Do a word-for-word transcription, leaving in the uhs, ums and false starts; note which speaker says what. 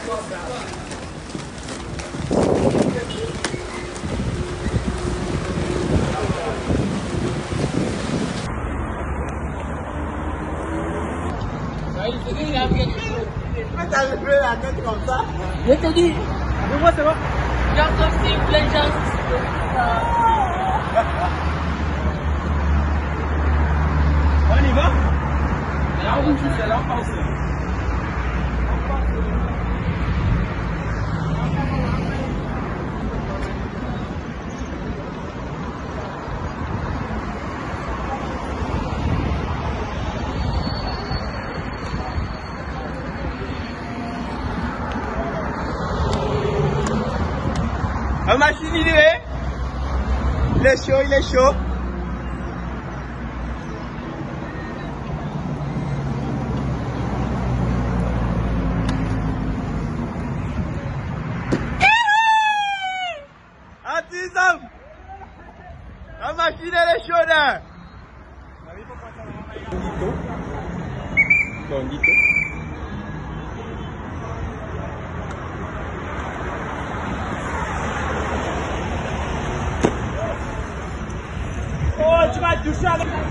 Speaker 1: T'as levé la tête comme ça.
Speaker 2: Je te dis, mais moi c'est bon. J'en possible, les gens.
Speaker 1: On y va?
Speaker 2: Là où je suis là, on pense.
Speaker 1: La machine il est. Il est chaud, il est chaud. Antisam. La machine elle est chaude. Condito. Oh, tu vas toucher avec...